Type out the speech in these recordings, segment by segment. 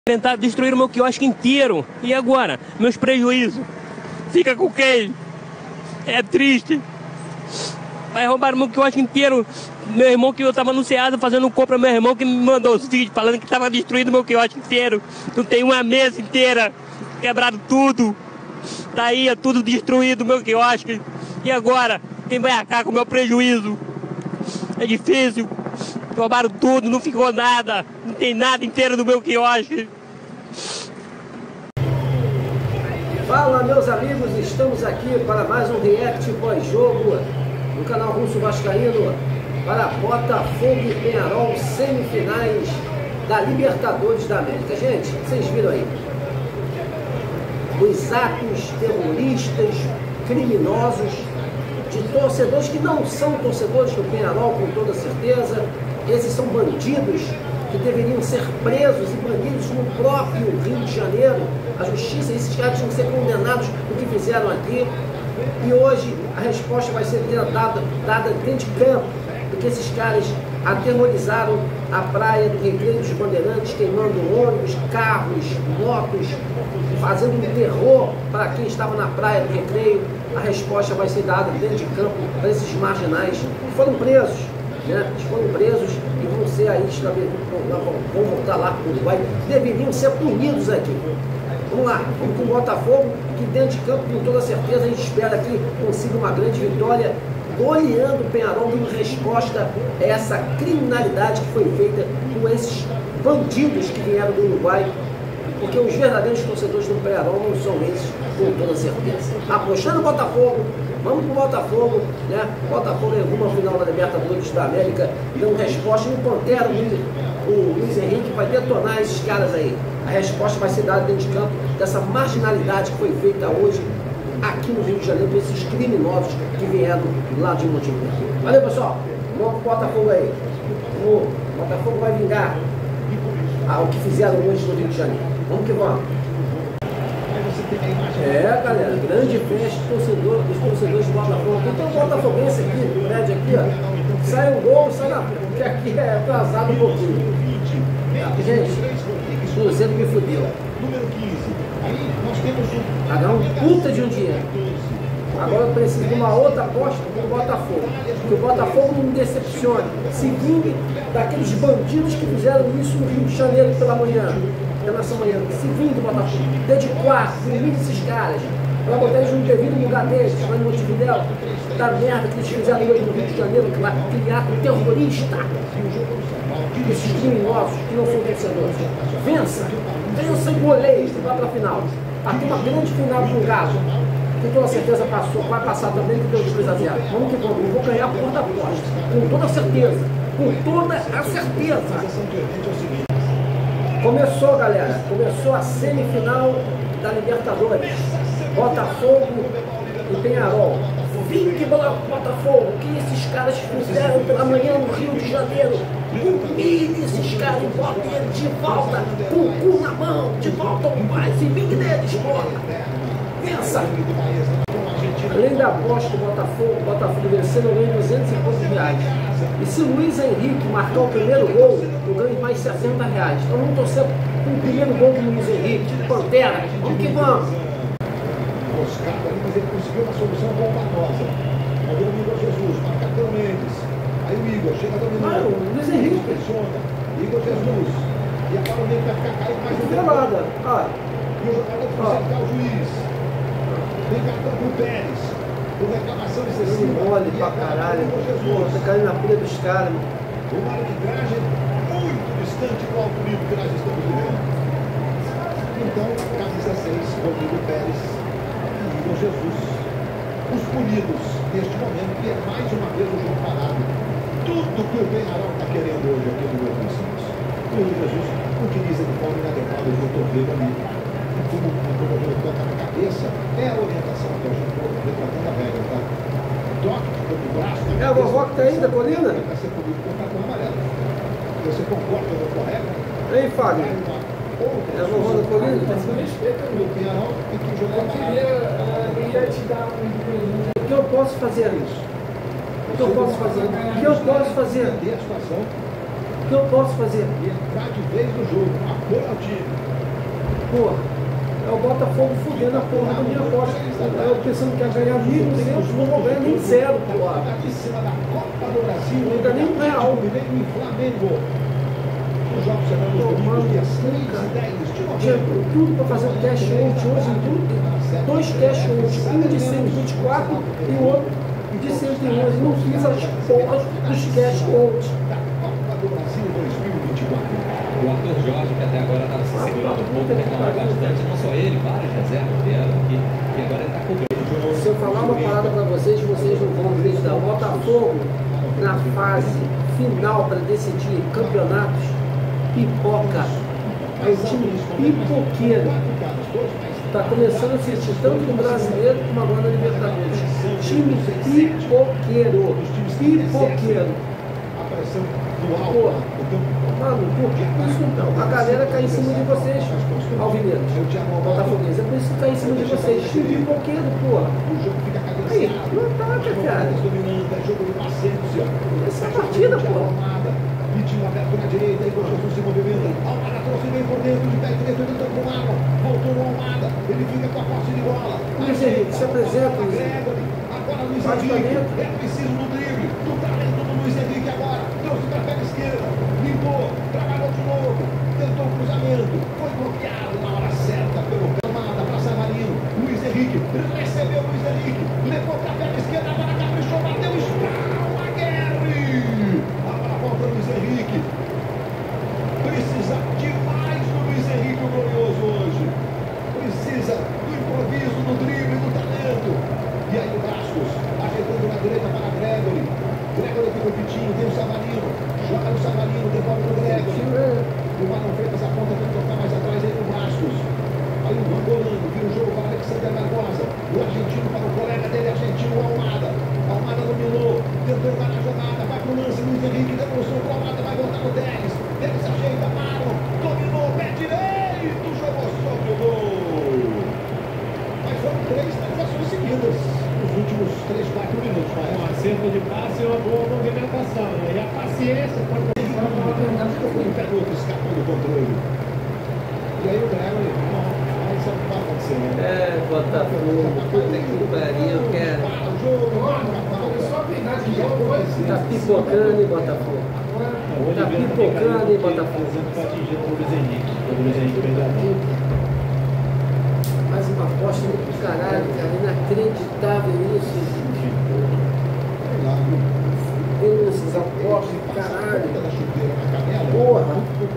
Tentar destruir o meu quiosque inteiro. E agora? Meus prejuízos. Fica com quem? É triste. Vai roubar o meu quiosque inteiro. Meu irmão, que eu tava anunciado fazendo compra, meu irmão que me mandou os vídeos falando que tava destruindo o meu quiosque inteiro. Não tem uma mesa inteira. Quebrado tudo. Tá aí, é tudo destruído o meu quiosque. E agora? Quem vai arcar com o meu prejuízo? É difícil. Roubaram tudo, não ficou nada. Não tem nada inteiro do meu quiosque. Fala, meus amigos, estamos aqui para mais um react pós-jogo no canal Russo Vascaíno para Botafogo e Peñarol, semifinais da Libertadores da América. Gente, vocês viram aí os atos terroristas, criminosos de torcedores que não são torcedores do Peñarol, com toda certeza. Esses são bandidos que deveriam ser presos e banidos no próprio Rio de Janeiro. A justiça, esses caras tinham que ser condenados por que fizeram aqui. E hoje a resposta vai ser dada dentro de campo, porque esses caras aterrorizaram a praia do Recreio dos Bandeirantes, queimando ônibus, carros, motos, fazendo um terror para quem estava na praia do Recreio. A resposta vai ser dada dentro de campo para esses marginais que foram presos. Eles foram presos e vão ser aí, vão voltar lá para o Uruguai, deveriam ser punidos aqui. Vamos lá, vamos com o Botafogo, que dentro de campo, com toda certeza, a gente espera que consiga uma grande vitória, goleando o Peñarol, dando resposta a essa criminalidade que foi feita com esses bandidos que vieram do Uruguai, porque os verdadeiros torcedores do Peñarol não são esses, com toda certeza. Apostando no Botafogo, vamos pro Botafogo, né? Botafogo é rumo à final da Libertadores da América, dando resposta no Pantera, o Luiz Henrique vai detonar esses caras aí. A resposta vai ser dada dentro de campo dessa marginalidade que foi feita hoje aqui no Rio de Janeiro por esses criminosos que vieram lá de Montevideo. Valeu, pessoal. Vamos pro Botafogo aí. O Botafogo vai vingar o que fizeram hoje no Rio de Janeiro. Vamos que vamos. Galera, grande festa dos torcedores do Botafogo. Tem um botafoguense aqui, no prédio aqui, ó. Sai um gol, sai na frente, porque aqui é atrasado um pouquinho. Gente, o Cruzeiro me fudeu. Pagar um puta de um dinheiro. Agora eu preciso de uma outra aposta com o Botafogo. Que o Botafogo não me decepcione. Se vingue daqueles bandidos que fizeram isso no Rio de Janeiro pela manhã. Nessa manhã. Se vingue do Botafogo. Dê de quatro, elimine esses caras. Para botar eles no devido lugar deles, lá em Montevideo. Da merda que eles fizeram hoje no Rio de Janeiro, que lá criaram um terrorista. Esses criminosos que não são torcedores. Vença e goleie e vá para a final. Aqui uma grande final com o Galo. Com toda certeza passou, vai passar também que deu 2-0. Vamos que vamos, eu vou ganhar por da aposta. Com toda certeza. Com toda a certeza. Começou, galera. Começou a semifinal da Libertadores. Botafogo e Peñarol. Vingue Botafogo, o que esses caras fizeram pela manhã no Rio de Janeiro. Humilhe esses caras e bota eles de volta, com o cu na mão, de volta ao pai. Se vingue deles, porra. Pensa. Além da aposta do Botafogo vencendo, eu ganho 200 e poucos reais. E se o Luiz Henrique marcar o primeiro gol, eu ganho mais 60 reais. Então vamos torcer com o primeiro gol do Luiz Henrique, Pantera. Vamos que vamos. Moscado ali, mas ele conseguiu uma solução bombadosa. Aí o Igor Jesus, marca pelo Mendes. Aí o Igor chega dominando. O Luiz Henrique. Igor Jesus. E agora o Mendes vai ficar caindo mais um tempo. E o jogador vai cercar o juiz. Tem cartão pro Pérez. Com reclamação excessiva. Mole pra caralho. Pô, tá caindo na pilha dos caras. Uma arbitragem muito distante do alto nível que nós estamos vivendo. Então, camisa 6, Rodrigo Pérez. Jesus, os punidos neste momento, que é mais uma vez o jogo parado. Tudo que o Peñarol está querendo hoje aqui no Rio de Janeiro. O Jesus utiliza de forma inadequada o cotovelo ali. Como o cotovelo toca na cabeça, é a orientação que a gente está retratando a regra, tá? Toque do braço. É a vovó que está aí da colina? Vai ser punido com cartão amarelo. Você concorda com a regra? Ei, Fábio. É a vovó da colina? Eu queria te dar um... O que eu posso fazer isso? O que eu posso fazer? O que eu posso fazer? A situação. que eu posso fazer? E entrar de vez no jogo, com apoio ao time. Porra, é o Botafogo fudendo a porra da minha aposta. Eu pensando que ia ganhar 1.200, não vou ganhar nem zero, porra. Em cima da Copa do Brasil, Não ganha nem um real. em Flamengo. Os jogos serão nos domingos, dias 3 e 10 de Tinha novembro. tudo para fazer um cash out hoje, dois cash outs, um de 124 e o outro de 111. Não fiz as porras dos cash outs. Da Copa do Brasil 2024. O Arthur Jorge, que até agora estava se segurando um pouco, reclamou bastante, não só ele, várias reservas vieram aqui, e agora ele está cobrindo. Se eu falar uma parada para vocês não vão acreditar. O Botafogo, na fase final para decidir campeonatos, pipoca. É um time pipoqueiro. Está começando a assistir tanto no brasileiro como agora na Libertadores. Time pipoqueiro. Pipoqueiro. A pressão do Porra. alto. Mano, por que isso não? A galera cai em cima de vocês, alvineiros, botafoguenses. É por isso que cai em cima de vocês. Time pipoqueiro, porra. O jogo fica Aí, cadenciado. não ataca, cara. Dominante, é jogo de paciência. Essa é a partida, porra. Vitinho aberto na direita, Igor Jesus se movimenta. Almada trouxe bem por dentro, de pé direito, ele entrou com o Marlon. Voltou no Almada, ele fica com a posse de bola. Luiz Henrique, se apresenta, Luiz Henrique. Agora Luiz Bate pra Henrique, dentro. é preciso do drible, do talento do Luiz Henrique agora. Trouxe para a perna esquerda, limpou, trabalhou de novo, tentou o cruzamento, foi bloqueado na hora certa pelo Almada para Savarino. Luiz Henrique, recebeu Luiz Henrique, levou para a perna esquerda, agora caprichou, bateu, espalma, Guerri. Volta Luiz Henrique. Precisa demais do Luiz Henrique, o glorioso hoje. Precisa do improviso, do drible, do talento. E aí o Vasco, ajeitando na direita para Gregory. Gregory tem o Vitinho, tem o Savarino. Joga no Savarino, devolve no Gregory. O Marlon Freitas aponta para tocar mais atrás aí no Vasco. Aí o Rangolando, vira o jogo para Alexander Barbosa. O argentino para o colega dele, argentino, Almada. Almada dominou, tentou dar a jogada, vai pro lance, Luiz Henrique, devolução pro Almada, vai voltar no Teles. Teles ajeita, Marlon, dominou, pé direito, jogou sobre o gol. Mas foram 3 finalizações seguidas nos últimos 3, 4 minutos. Um acerto de passe e uma boa movimentação. E a paciência pode ter O garoto escapou do controle. E aí o Gregory, não, isso não vai acontecer, né? É, Botafogo, puta que pariu, cara. Para o jogo, marca a falta. Só a verdade de jogo foi Tá pipocando em Botafogo. Tá pipocando em Botafogo. para atingir o Luiz Henrique. O Luiz Henrique fez a bola. Mais uma aposta do caralho, cara. Inacreditável isso. Eu esses apostas, caralho. Porra.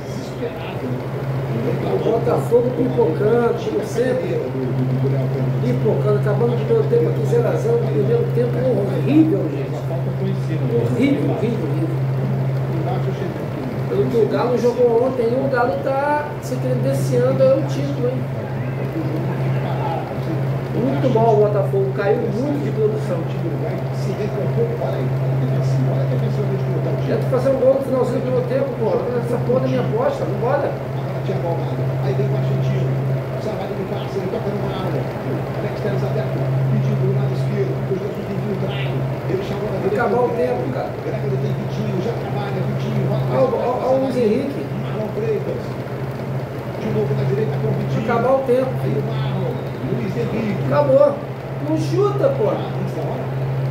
O Botafogo pipocando, como sempre. Pipocando, acabando de ver o tempo aqui 0 a 0, no primeiro tempo horrível, gente. Horrível, horrível, horrível. Pelo que o Galo jogou ontem, o Galo tá se credenciando ao título, hein? Muito mal o Botafogo, caiu muito de produção. Se recompor, olha aí, olha a defensiva de botar o time. Tenta fazer um gol no finalzinho do primeiro tempo, porra. Essa porra da minha aposta, não bora. Agora Thiago Almada, aí vem o argentino. Savarino passa, ele toca no Marlon. Alex Teles aberto, pedindo do lado esquerdo. O Jesus tem infiltrado. Ele chamou na direita. Acabar o tempo, cara. Gregory tem Vitinho, já trabalha, Vitinho. Olha o Luiz Henrique. Marlon Freitas. De novo na direita com o Vitinho. Acabar o tempo. Aí o Marlon, Luiz Henrique. Acabou. Não chuta, porra. Antes da hora.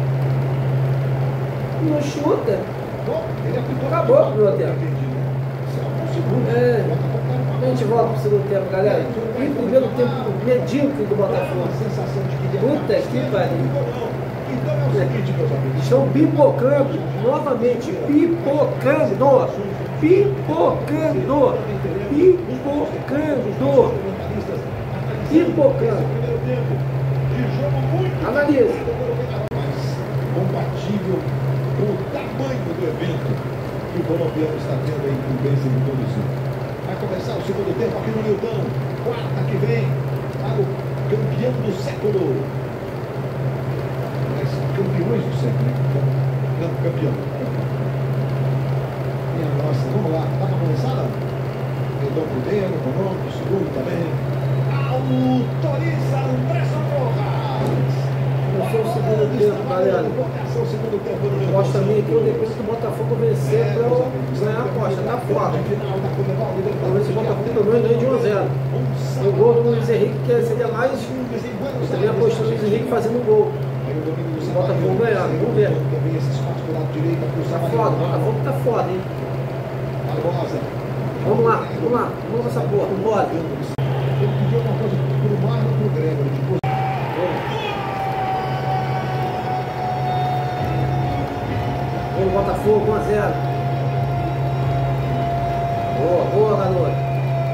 Não chuta. Bom, ele apitou. Acabou o primeiro tempo. Entendi, né? Isso é um segundo. A gente volta pro segundo tempo, galera. E primeiro tempo medíocre do Botafogo. Puta que pariu. Então é o seguinte, meus amigos. Estão pipocando, novamente, pipocando. Pipocando. Pipocando. Pipocando. Analise. Compatível com o tamanho do evento que o colombiano está tendo aí com o bem de conduzir. Vai começar o segundo tempo aqui no Newton. Quarta que vem para o campeão do século. Mas campeões do século, né? Campeão. Minha nossa, vamos lá. Tá na começada? Redon primeiro, Ronaldo, segundo também. Autoriza André Socorras. Começou o segundo tempo, galera. Aposta minha que eu dependo do Botafogo vencer pra eu ganhar a aposta. Tá foda. Vamos ver se o Botafogo pelo menos ganha de 1 a 0. O gol do Luiz Henrique, que seria mais. Eu também apostando no Luiz Henrique fazendo o gol. O Botafogo ganhar, vamos ver. Tá foda, o Botafogo tá foda, hein? Vamos lá, vamos nessa porra, vambora. Ele pediu uma coisa pro Marlon e pro Grêmio. Vem o Botafogo, 1 a 0. Boa, boa, garoto.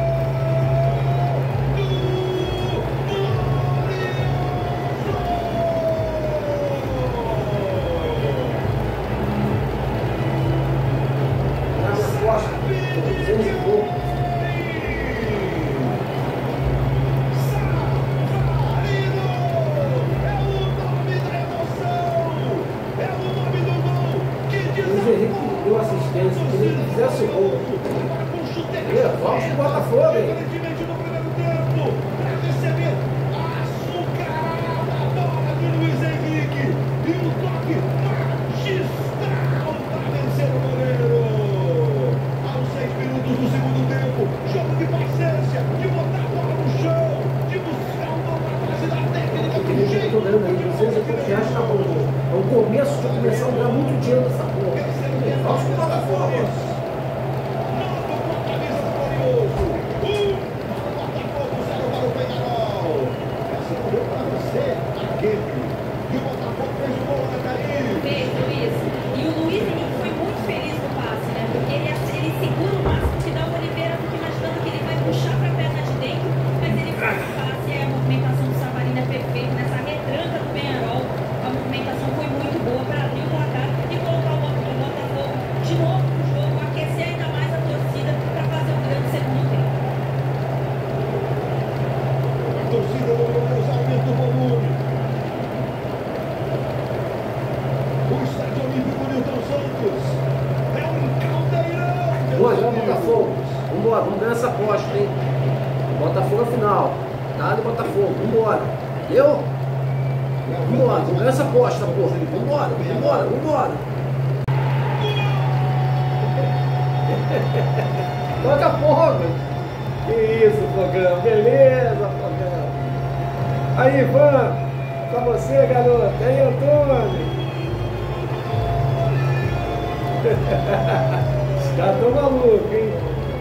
Deu assistência, se ele fizesse o gol. Vamos pro Botafogo, hein? E o toque magistral para vencer o goleiro. Aos 6 minutos do segundo tempo, jogo de paciência, de botar a bola no chão, de buscar uma capacidade técnica do jeito. Eu tô ganhando aí, R$250 tá bom. É o começo de começar a ganhar muito dinheiro dessa porra. Vamos pro Botafogo. Fez, Luiz. E o Luiz Henrique foi muito feliz no passe, né? Porque ele segura o máximo que dá o Oliveira, fica imaginando que ele vai puxar para a perna de dentro, mas ele faz o passe e a movimentação do Savarino é perfeita. Nessa retranca do Peñarol, a movimentação foi muito boa para abrir o placar e colocar o Botafogo de novo no jogo, aquecer ainda mais a torcida para fazer um grande segundo tempo. A torcida do Deus aumenta o volume. O estádio Olímpico Newton Santos é um caldeirão. Boa, Botafogo. Vambora, vamos ganhar essa aposta, hein? Botafogo é final. Dale, Botafogo, vambora. Eu? Vambora, vamos ganhar essa aposta, porra. Vambora, vambora, vambora. Botafogo. Que isso, Fogão. Beleza, Fogão. Aí, Ivan. Com você, garoto. Aí, Antônio. Os caras tão malucos, hein?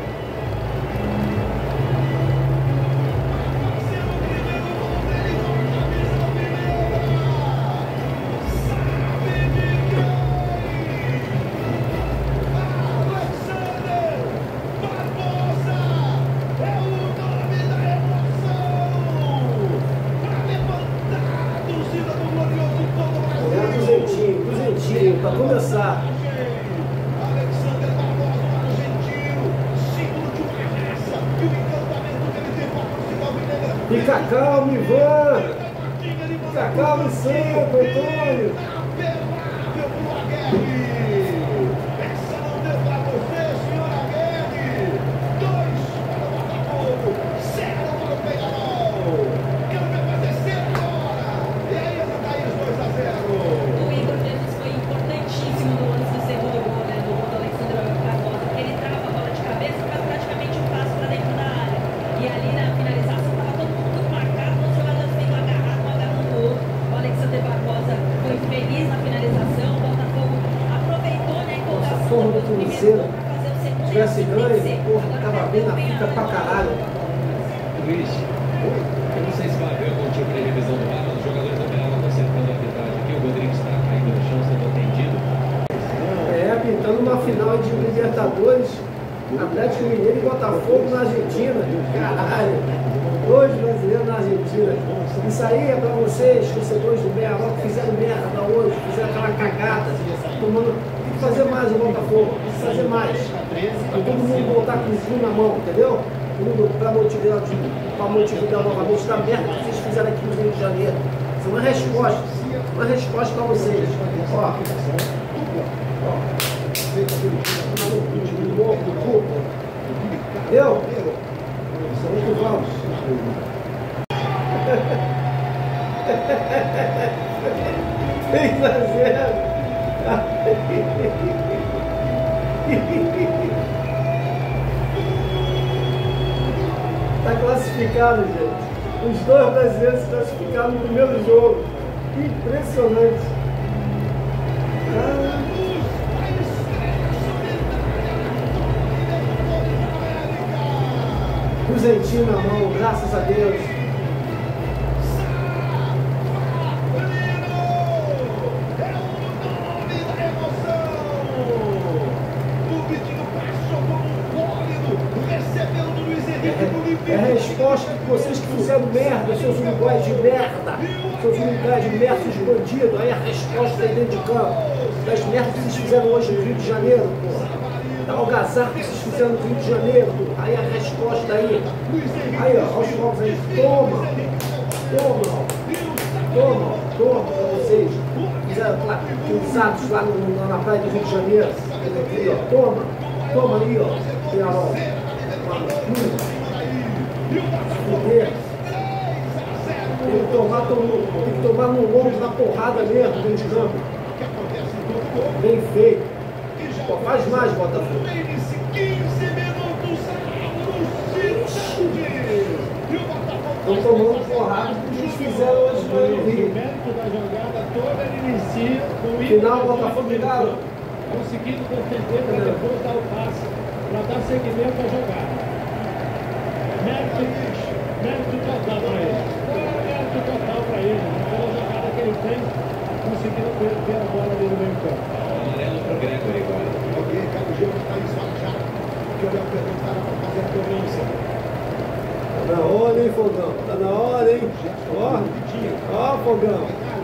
Duzentinho, pra começar. Fica calmo, Ivan! Fica calmo sempre, Antônio! Essa não deu pra você, senhor Aguirre! 2 para o Botafogo, 0 para o Peñarol! Quero ver acontecer agora! E aí, Ana Thaís, 2 a 0! O Igor Jesus foi importantíssimo no lance do segundo gol, né, do Alexandre Barbosa, porque ele trava a bola de cabeça e faz praticamente um passo para dentro da área. E ali na finalização estava todo mundo muito marcado, os jogadores tendo agarrado, um agarrando o outro. O Alexandre Barbosa foi feliz na finalização, o Botafogo aproveitou, né, a empolgação do primeiro gol para fazer o segundo. Se tivesse ganho, porra, tava bem na fita pra caralho. Luiz, eu não sei se vai haver algum tipo de revisão do VAR, mas os jogadores da Peñarol estão acertando a arbitragem aqui. O Rodrigues está caindo no chão, sendo atendido. Pintando uma final de Libertadores, Atlético Mineiro e Botafogo na Argentina. Caralho, 2 brasileiros na Argentina. Isso aí é pra vocês, torcedores do Peñarol, que fizeram merda hoje, fizeram aquela cagada. Tomando... Tem que fazer mais o Botafogo, tem que fazer mais. Pra todo mundo voltar com o cu na mão, entendeu? Pra motivar novamente da merda que vocês fizeram aqui no Rio de Janeiro. Isso é uma resposta pra vocês. Ó. Entendeu? Muito vamos. 3 a 0. classificaram, gente. Os dois brasileiros se classificaram no primeiro jogo. Impressionante. Cruzentinho na mão, graças a Deus. É a resposta que vocês que fizeram merda, seus uruguaios de merda, seus uruguaios de merda, seus bandidos. Aí a resposta aí dentro de campo, das merdas que vocês fizeram hoje no Rio de Janeiro, porra. Da algazarra que vocês fizeram no Rio de Janeiro, porra. Aí a resposta aí. Aí, ó, aos jogos aí. Toma pra vocês. Fizeram usados lá na praia do Rio de Janeiro. Aqui, ó, toma aí, ó. Penarol. Fuder. Tem que tomar no ombro da porrada mesmo, dentro de campo. Bem feito. Pô, faz mais, Botafogo. Estão tomando porrada que eles fizeram hoje no Rio. O mérito da jogada toda ele inicia com o Final, Botafogo ligado. conseguindo defender para depois dar o passe, para dar seguimento à jogada. Mérito total para ele. Mérito total para ele. Pela jogada que ele fez, conseguindo ter a bola ali no meio campo. Amarelo para o Gregory agora. Ok, cada jogo está em sua já. Que o Léo Pedro estava para fazer a cobrança. Tá na hora, hein, Fogão? Tá na hora, hein? Ó, Fogão.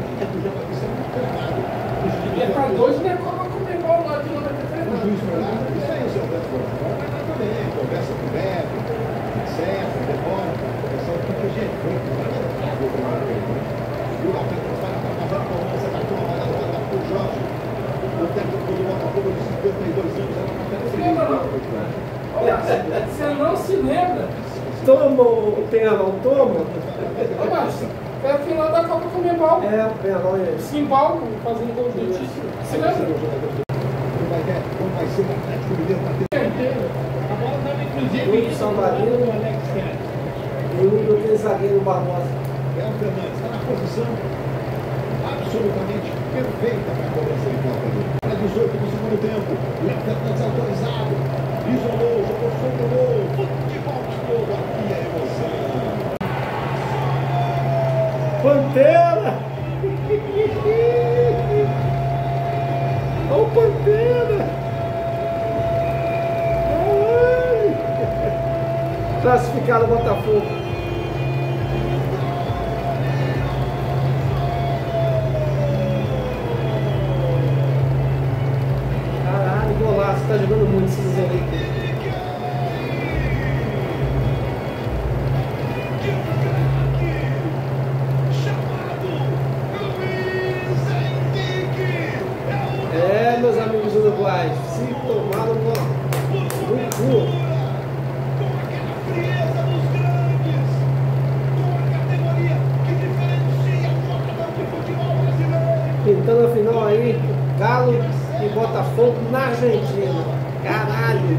Libertadores não é como comer bola lá de 93, O não. juiz foi lá, isso aí, seu Beto. Vai lá também, conversa com o Beto, etc, demora, essa equipe, gente, foi lamentável para o Beto. E o Léo Pedro vai fazendo a cobrança da turma, vai dar para o Jorge. O técnico do Botafogo de 52 anos, era uma Olha, você não se lembra? Toma o Penarol, toma. Ô, Márcio, é a final da Copa Comebol. É, o Penarol é esse. Simbalco, fazendo gol de título. Você lembra? Como vai ser o Atlético Mineiro para ter A bola estava inclusive Muito indo salvador. do Alex Telles. E o daquele zagueiro Barbosa. Léo Fernandes, está na posição absolutamente perfeita para a cobrança de falta dele. Para 18 no segundo tempo, Léo Fernandes autorizado, isolou, jogou sobre o gol, futebol todo aqui é emoção. Pantera! Olha o Pantera! Ai. Classificado o Botafogo. Caralho, golaço, tá jogando muito esse Henrique. É, meus amigos uruguaios, se tomaram no cu. Pintando a final aí, Galo e Botafogo na Argentina. Caralho.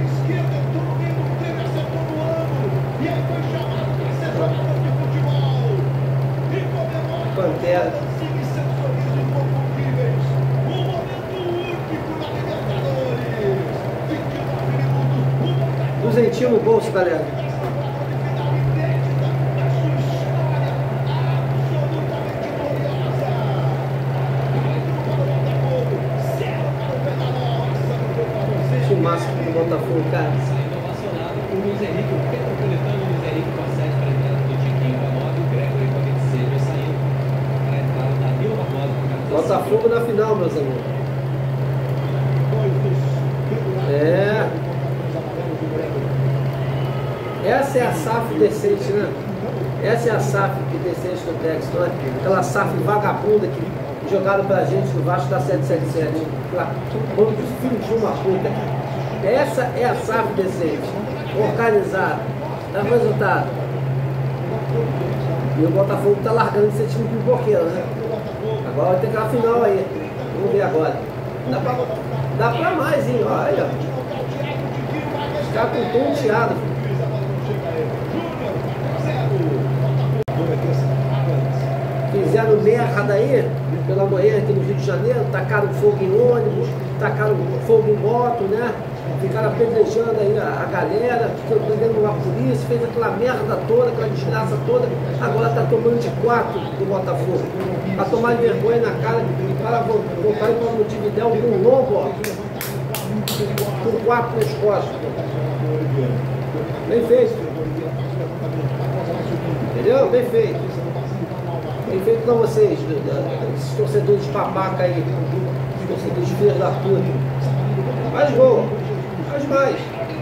Pantera. Duzentinho no bolso, galera. Massa do Botafogo, cara. Saindo ovacionado por Luiz Henrique, o petropolitano Luiz Henrique com a 7 para a entrada do Tiquinho com a 9, o Gregory com a 26 já saindo para a entrada da Vila Barbosa com a 14. Botafogo na final, meus amigos. É. Essa é a SAF decente, né? Essa é a SAF que decente do Tex, não é? Aquela SAF vagabunda que jogaram pra gente no Vasco da 777. Bando de filho de uma puta. Essa é a SAF decente, organizada, dá resultado. E o Botafogo tá largando de ser time pipoqueiro, né? Agora vai ter aquela final aí. Vamos ver agora. Dá pra mais, hein? Olha. Os caras estão tonteados. Fizeram merda aí, pela manhã aqui no Rio de Janeiro, tacaram fogo em ônibus, tacaram fogo em moto, né? Ficaram apedrejando aí a galera, prendendo a polícia, fez aquela merda toda, aquela desgraça toda, agora tá tomando de 4 do Botafogo. Pra tomar vergonha na cara, para voltar para o Montevidéu com um lombo, ó, com 4 nas costas. Bem feito. Entendeu? Bem feito. Bem feito pra vocês, esses torcedores babaca aí, torcedores filhos da puta. Mais gol, mais mais.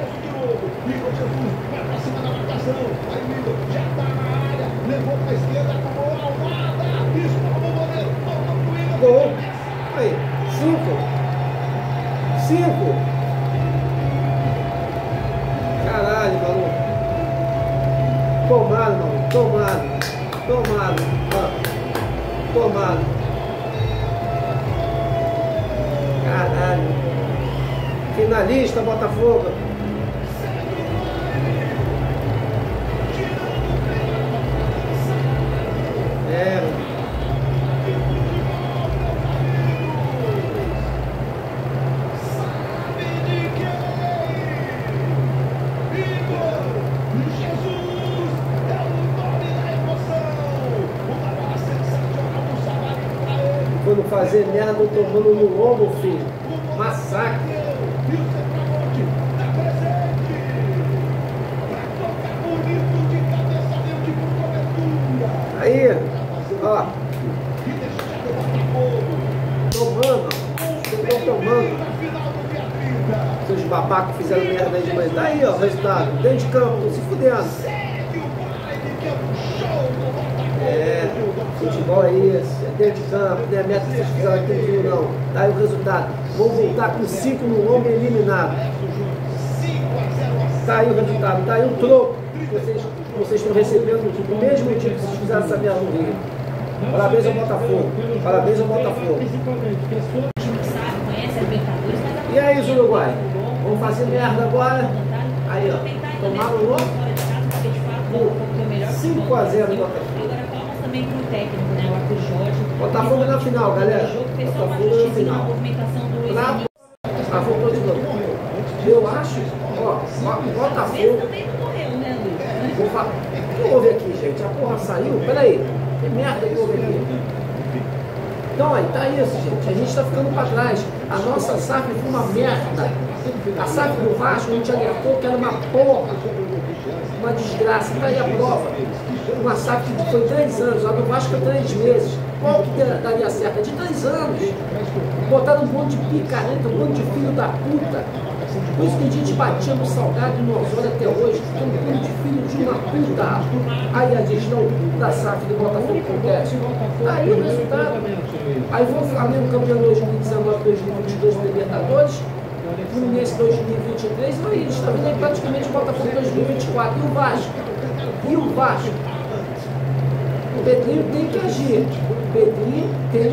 Gol. Aí, 5. Caralho, maluco. Tomado, maluco. Tomado. Caralho. Finalista, Botafogo. Quando fazer merda, tomando no lombo, filho. Massacre. Aí, ó. Tomando. Seus babacos fizeram merda aí de manhã. Tá aí, ó, o resultado. Dentro de campo, tô se fudendo. Futebol é isso, é dentro de campo, não é a meta que vocês fizeram aqui no Rio, não. Tá aí o resultado. Vão voltar com 5 no lombo e eliminado. Tá aí o resultado, tá aí o troco que vocês estão recebendo no mesmo dia que vocês fizeram essa merda no Rio. Parabéns ao Botafogo. Parabéns ao Botafogo. E aí, os Uruguai? Vamos fazer merda agora? Aí, ó. Tomaram o lombo. 5 a 0 Botafogo. Também pro técnico, né? O Arthur Jorge. Botafogo na final, galera. Botafogo na final. Voltou de novo. Eu acho, ó, Botafogo. Também não morreu, né, Luiz? Vou falar. O que houve aqui, gente? A porra saiu? Peraí. Que merda que houve aqui? Então, aí, tá isso, gente. A gente tá ficando pra trás. A nossa SAF foi uma merda. A SAF do Vasco, a gente alertou que era uma porra. Uma desgraça. Tá aí a prova. Uma SAF que foi 3 anos, a do Vasco é 3 meses. Qual que daria certo? É de 3 anos. Botaram um monte de picareta, um monte de filho da puta. Por isso que a gente batia no Salgado e no Osório até hoje, tem um monte de filho de uma puta. Aí a gestão da SAF do Botafogo acontece. Aí o resultado. Aí vou Flamengo campeão 2019, 2022 Libertadores, Fluminense 2023, e aí eles estão vendo aí praticamente o Botafogo 2024. E o Vasco? O Pedrinho tem que agir. O Pedrinho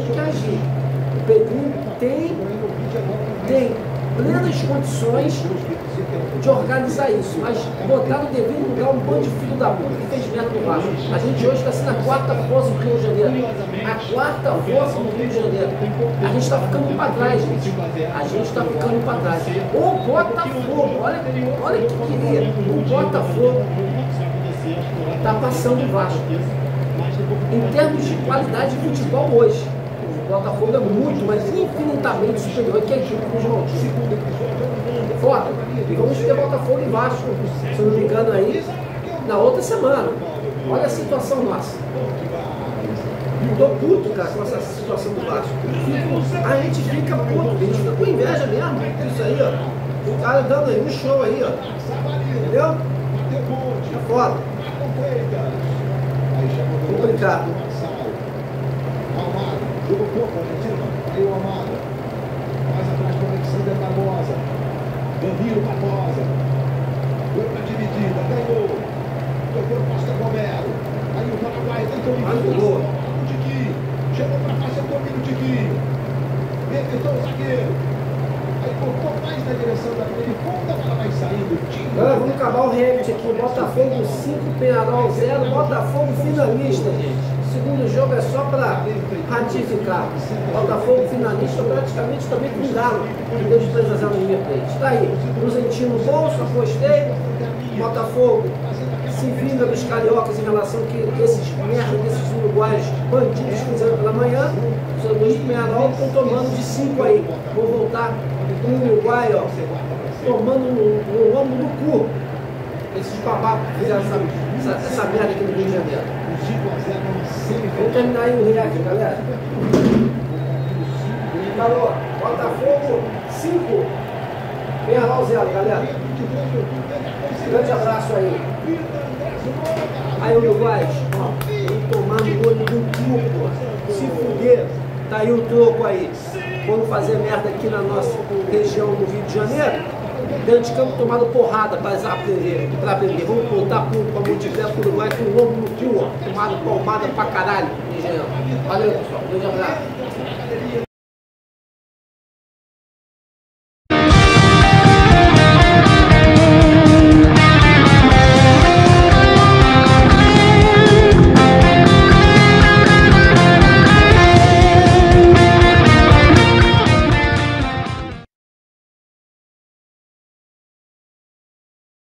tem plenas condições de organizar isso, mas botar no devido lugar um bando de filho da puta que fez merda no Vasco. A gente hoje está sendo a 4ª força no Rio de Janeiro. A 4ª força no Rio de Janeiro. A gente está ficando para trás, gente. A gente está ficando para trás. O Botafogo, olha que queria. O Botafogo está passando o Vasco. Em termos de qualidade de futebol hoje, o Botafogo é muito, mas infinitamente superior que a equipe dos Malditos. Foda. E vamos ter Botafogo e Vasco, se não me engano aí, na outra semana. Olha a situação nossa. Tô puto, cara, com essa situação do Vasco. A gente fica puto, a gente fica com inveja mesmo. Isso aí, ó. O cara dando aí um show aí, ó. Entendeu? É foda. Complicado. Amado, jogou pouco, Argentina. Aí o Amado. Mais atrás com o Alexander Barbosa. Danilo Barbosa. Foi pra dividida, ganhou. Tocou o Costa Romero. Aí o Paraguai tentou Ajudou. o Tiquinho. Chegou pra fazer o domínio do Tiquinho. Evitou o zagueiro. Aí cortou mais na direção da linha de ponta, a bola vai saindo. Agora vamos acabar o react aqui. Botafogo 5, Peñarol 0. Botafogo finalista, gente. O segundo jogo é só para ratificar. Botafogo finalista praticamente também com o Galo, que deu de 3 a 0 no River Plate. Está aí. Cruzentinho no bolso, apostei. Botafogo se vinga dos cariocas em relação que esses merda desses uruguaios bandidos fizeram pela manhã. Os jogadores do Peñarol estão tomando de 5 aí. Vou voltar com o Uruguai, ó, tomando no lombo do cu. Esses babacos que fizeram essa merda aqui no Rio de Janeiro. Vamos terminar aí o react, galera. Falou, Botafogo 5, Peñarol 0, galera. Grande abraço aí. Aí, Uruguai, ó, vamos tomar no olho do cu, pô. Se fuder, tá aí o troco aí. Vamos fazer merda aqui na nossa região do Rio de Janeiro. Dentro de campo tomado porrada para aprender. Vamos voltar para Montevidéu, pro Uruguai com o lombo no cu, ó. Tomado palmada pra caralho, engenheiro. Valeu, pessoal. Grande abraço.